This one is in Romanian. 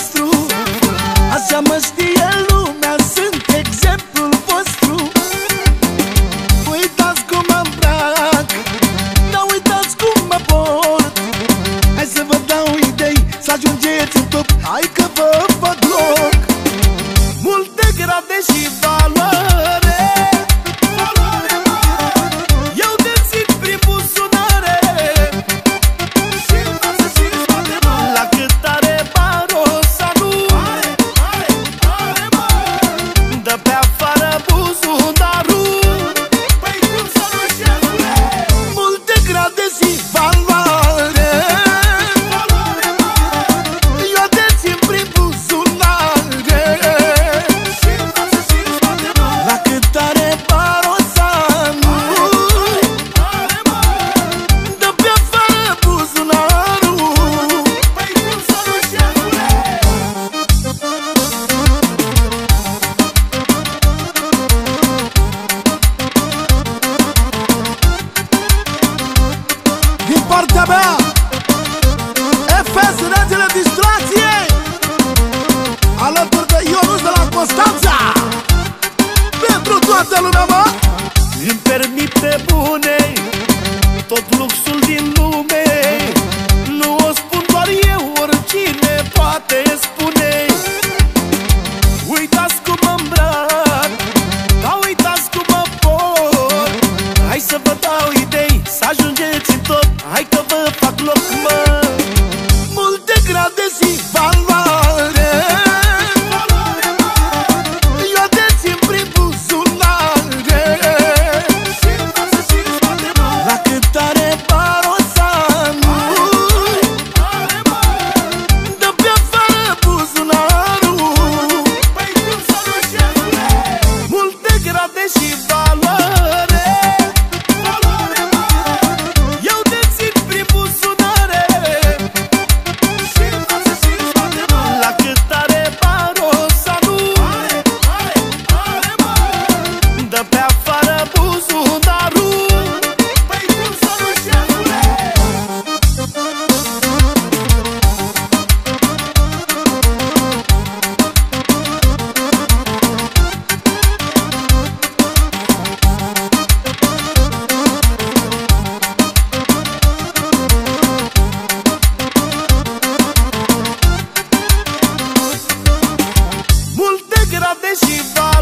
vostru. Așa mă știe lumea, sunt exemplul vostru. Uitați cum mă îmbrac, dar uitați cum mă port. Hai să vă dau idei, să ajungeți în top. Hai că vă fac loc. Multe grade și valoare eu dețin prin buzunare. La cât are barosanul, dă pe afară buzunarul. Multe grade și valoare eu dețin prin buzunare. La cât are barosanul, dă pe afară buzunarul. Din partea mea, Efes, regele distracției, alături de Ionuț de la Constanța. Pentru toată lumea, mă! Îmi permit pe bune tot luxul din lume. Nu o spun doar eu, oricine poate spune. Uitați cum mă îmbrac, dar uitați cum mă port. Hai să vă dau idei, să ajungeți în top. Hai că vă fac loc, mă. Multe grade și valoare eu dețin prin buzunare. La cât are barosanul, dă pe afară buzunarul. Multe grade și valoare eu dețin prin buzunare. La cât are barosanul, dă pe afară buzunarul. Multe grade și